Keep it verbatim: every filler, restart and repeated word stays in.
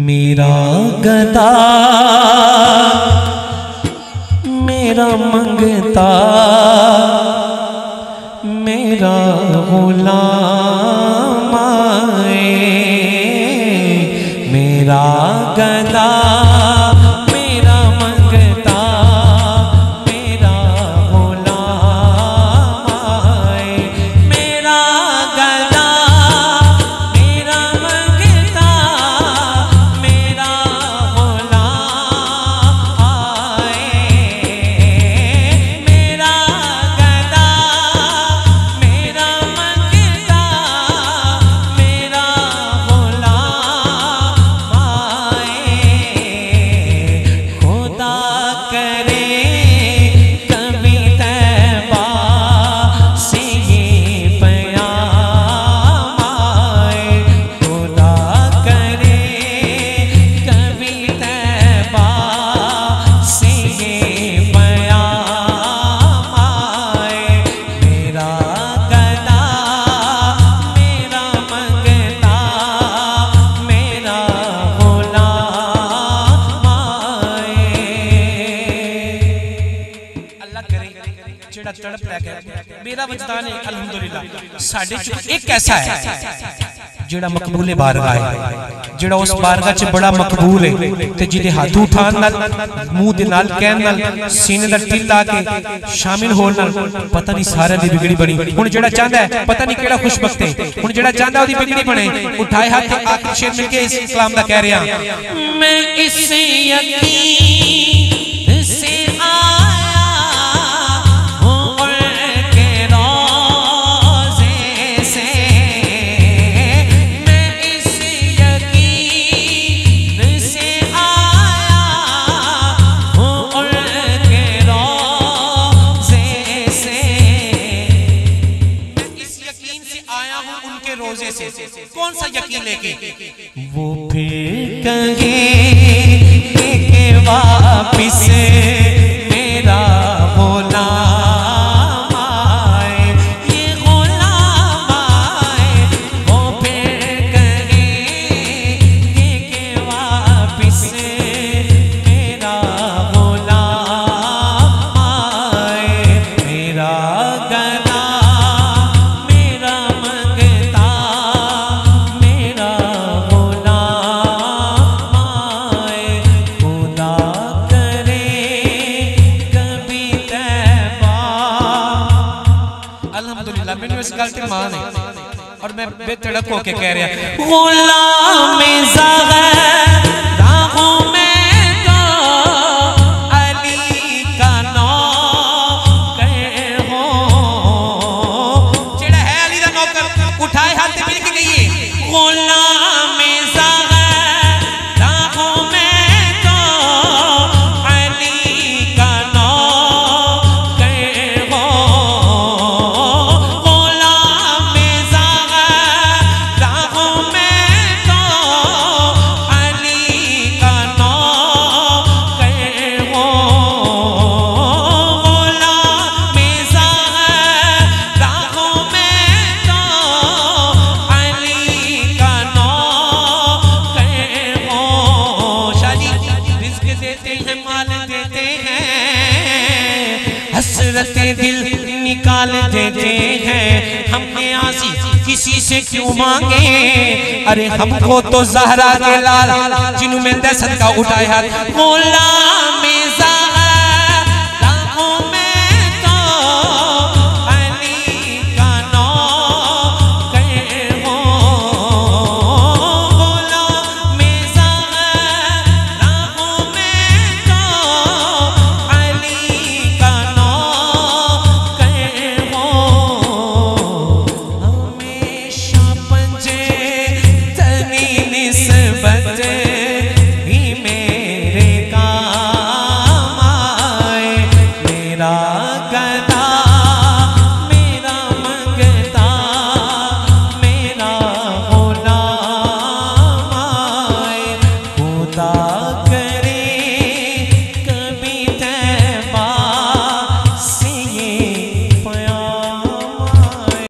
मेरा गदा मेरा मंगता मेरा गुलाम आए, मेरा गदा मेरा मंगता मेरा गुलाम आए, मेरा गदा मेरा मंगता मेरा गुलाम आए, मेरा गदा मेरा मंगता मेरा गुलाम आए। खुदा करे कभी तैबा से ये प्याम आए, खुदा करे कभी तैबा से ये प्याम आए, मेरा गदा मेरा मंगता मेरा गुलाम आए। अल्लाह करे जेड़ा तड़प लैके मेरा वजदान है अल्हम्दुलिल्लाह साडे च एक ऐसा है जेड़ा मकबूले बारगाह है, जेड़ा उस बारगाह च बड़ा मकबूल है ते जिदे हाथ उठान नाल मुंह दे नाल कहन नाल सीने दा तिल ला के शामिल होण नाल पता नहीं सारे दी बिगड़ी बनी। हुण जेड़ा चाहंदा है पता नहीं केड़ा खुशबख्त है, हुण जेड़ा चाहंदा ओदी बिगड़ी बने। उठाए हाथ आखिरी शेर मिल के इस कलाम दा कह रहा मैं इस यकीन से आया हूं उनके रोज़े से, मैं इस यकीन से आया हूं उनके रोज़े से, मैं इस यकीन से आया हूं उनके रोज़े से। कौन सा यकीन लेके? वो फिर कहे कि वापिस मेरा गुलाम आए, ये गुलाम आए, वो फिर कहे कि वापिस मेरा गुलाम आए, मेरा गदा मेरा मंगता मेरा गुलाम आए, खुदा करे कभी तैबा। अल्हम्दुलिल्लाह मैंने इस गल ते मान है और मैं बेतड़क होके कह रहा गुलाम ज़ग़रा हूं मैं तो अली का नौकर हूं, जेड़ा है अली दा नौकर उठाए हाथ ते मिल के गई गुलाम ज़ग़रा हूं मैं तो अली का नौकर हूं, गुलाम ज़ग़रा हूं मैं तो अली का नौकर हूं, गुलाम ज़ग़रा हूं मैं तो अली का नौकर हूं। शादी रिज़्क़ देते हैं माल देते हैं, हसरते दिल निकाल देते हैं, हमने आसी किसी से क्यों मांगे, अरे हमको तो ज़हरा के लाल जिन्हों मिलता सदका उठाए हाथ गुलाम